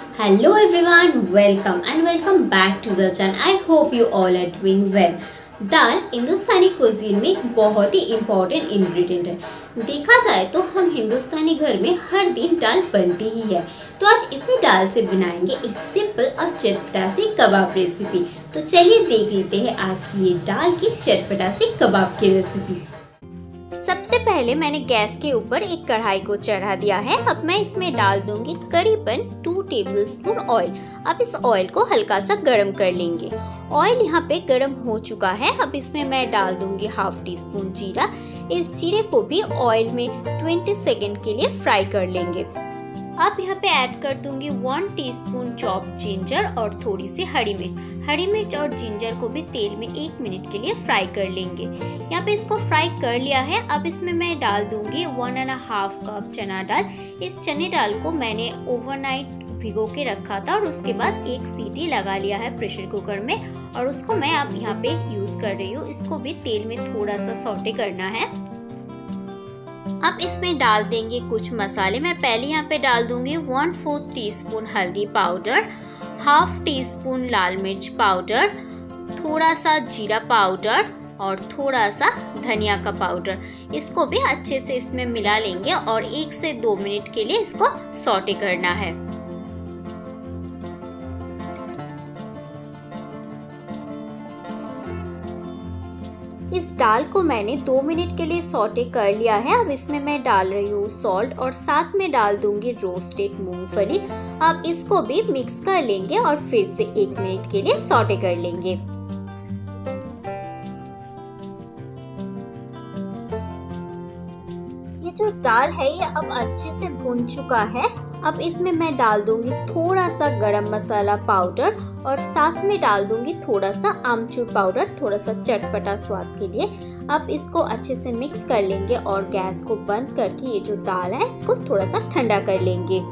Hello everyone, welcome back to the channel. I hope you all are doing well. दाल Hindustani cuisine में एक बहुत ही important ingredient है। देखा जाए तो हम हिंदुस्तानी घर में हर दिन दाल बनती ही है। तो आज इसी दाल से बनाएंगे एक सिंपल और चटपटा सी कबाब रेसिपी। तो चलिए देख लेते हैं आज की ये दाल की चटपटा सी कबाब की रेसिपी। सबसे पहले मैंने गैस के ऊपर एक कढ़ाई को चढ़ा दिया है। अब मैं इसमें डाल दूंगी करीबन 2 टेबलस्पून ऑयल। अब इस ऑयल को हल्का सा गर्म कर लेंगे। ऑयल यहाँ पे गर्म हो चुका है। अब इसमें मैं डाल दूंगी हाफ टी स्पून जीरा। इस जीरे को भी ऑयल में 20 सेकेंड के लिए फ्राई कर लेंगे। अब यहाँ पे ऐड कर दूंगी 1 टीस्पून चॉप्ड जिंजर और थोड़ी सी हरी मिर्च। हरी मिर्च और जिंजर को भी तेल में 1 मिनट के लिए फ्राई कर लेंगे। यहाँ पे इसको फ्राई कर लिया है। अब इसमें मैं डाल दूंगी 1.5 कप चना दाल। इस चने दाल को मैंने ओवरनाइट भिगो के रखा था और उसके बाद एक सीटी लगा लिया है प्रेशर कुकर में और उसको मैं अब यहाँ पे यूज कर रही हूँ। इसको भी तेल में थोड़ा सा सौटे करना है। अब इसमें डाल देंगे कुछ मसाले। मैं पहले यहाँ पे डाल दूंगी 1/4 टीस्पून हल्दी पाउडर, हाफ टी स्पून लाल मिर्च पाउडर, थोड़ा सा जीरा पाउडर और थोड़ा सा धनिया का पाउडर। इसको भी अच्छे से इसमें मिला लेंगे और 1 से 2 मिनट के लिए इसको सौटे करना है। इस दाल को मैंने 2 मिनट के लिए सौटे कर लिया है। अब इसमें मैं डाल रही हूँ सॉल्ट और साथ में डाल दूंगी रोस्टेड मूंगफली। अब इसको भी मिक्स कर लेंगे और फिर से 1 मिनट के लिए सौटे कर लेंगे। ये जो दाल है ये अब अच्छे से भुन चुका है। अब इसमें मैं डाल दूंगी थोड़ा सा गरम मसाला पाउडर और साथ में डाल दूंगी थोड़ा सा आमचूर पाउडर, थोड़ा सा चटपटा स्वाद के लिए। अब इसको अच्छे से मिक्स कर लेंगे और गैस को बंद करके ये जो दाल है इसको थोड़ा सा ठंडा कर लेंगे।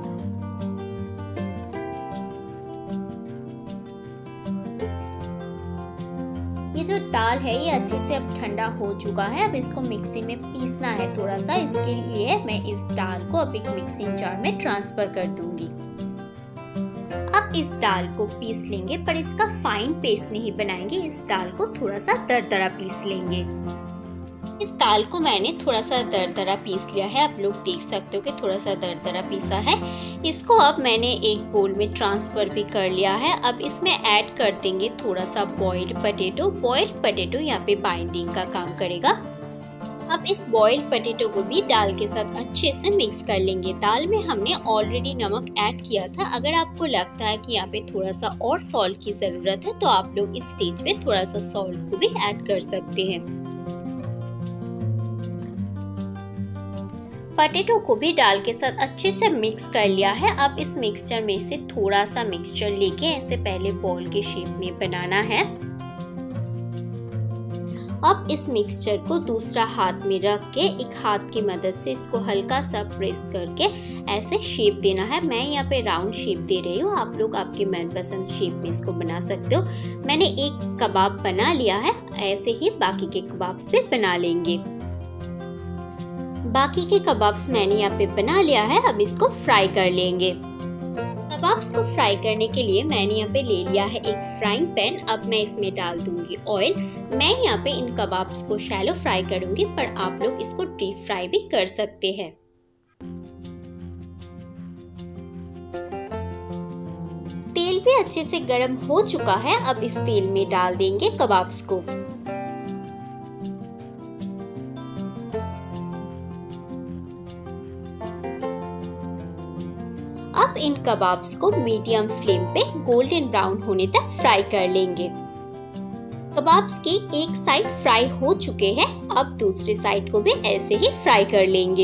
ये जो दाल है ये अच्छे से अब ठंडा हो चुका है। अब इसको मिक्सी में पीसना है थोड़ा सा। इसके लिए मैं इस दाल को अब एक मिक्सिंग जार में ट्रांसफर कर दूंगी। अब इस दाल को पीस लेंगे पर इसका फाइन पेस्ट नहीं बनाएंगे। इस दाल को थोड़ा सा दरदरा पीस लेंगे। इस दाल को मैंने थोड़ा सा दरदरा पीस लिया है। आप लोग देख सकते हो कि थोड़ा सा दरदरा पीसा है। इसको अब मैंने एक बोल में ट्रांसफर भी कर लिया है। अब इसमें ऐड कर देंगे थोड़ा सा बॉइल्ड पोटैटो। बॉइल्ड पोटैटो यहाँ पे बाइंडिंग का काम करेगा। अब इस बॉइल्ड पोटैटो को भी दाल के साथ अच्छे से मिक्स कर लेंगे। दाल में हमने ऑलरेडी नमक ऐड किया था। अगर आपको लगता है कि यहाँ पे थोड़ा सा और सॉल्ट की जरूरत है तो आप लोग इस स्टेज पे थोड़ा सा सॉल्ट को भी ऐड कर सकते हैं। पोटैटो को भी दाल के साथ अच्छे से मिक्स कर लिया है। अब इस मिक्सचर में से थोड़ा सा मिक्सचर लेके ऐसे पहले बॉल के शेप में बनाना है। अब इस मिक्सचर को दूसरा हाथ में रख के एक हाथ की मदद से इसको हल्का सा प्रेस करके ऐसे शेप देना है। मैं यहाँ पे राउंड शेप दे रही हूँ। आप लोग आपके मनपसंद शेप में इसको बना सकते हो। मैंने एक कबाब बना लिया है। ऐसे ही बाकी के कबाब्स भी बना लेंगे। बाकी के कबाब्स मैंने यहाँ पे बना लिया है। अब इसको फ्राई कर लेंगे। कबाब्स को फ्राई करने के लिए मैंने यहाँ पे ले लिया है एक फ्राइंग पैन। अब मैं इसमें डाल दूंगी ऑयल। मैं यहाँ पे इन कबाब्स को शैलो फ्राई करूंगी पर आप लोग इसको डीप फ्राई भी कर सकते हैं। तेल भी अच्छे से गर्म हो चुका है। अब इस तेल में डाल देंगे कबाब्स को। अब इन कबाब्स को मीडियम फ्लेम पे गोल्डन ब्राउन होने तक फ्राई कर लेंगे। कबाब्स की एक साइड फ्राई हो चुके हैं। अब दूसरी साइड को भी ऐसे ही फ्राई कर लेंगे।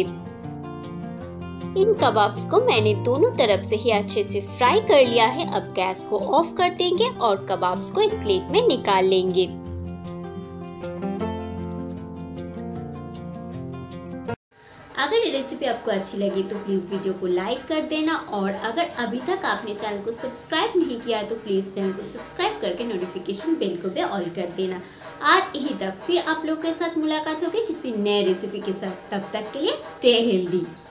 इन कबाब्स को मैंने दोनों तरफ से ही अच्छे से फ्राई कर लिया है। अब गैस को ऑफ कर देंगे और कबाब्स को एक प्लेट में निकाल लेंगे। अगर ये रेसिपी आपको अच्छी लगी तो प्लीज़ वीडियो को लाइक कर देना और अगर अभी तक आपने चैनल को सब्सक्राइब नहीं किया है तो प्लीज़ चैनल को सब्सक्राइब करके नोटिफिकेशन बेल को भी ऑल कर देना। आज यही तक, फिर आप लोग के साथ मुलाकात होगी किसी नए रेसिपी के साथ। तब तक के लिए स्टे हेल्दी।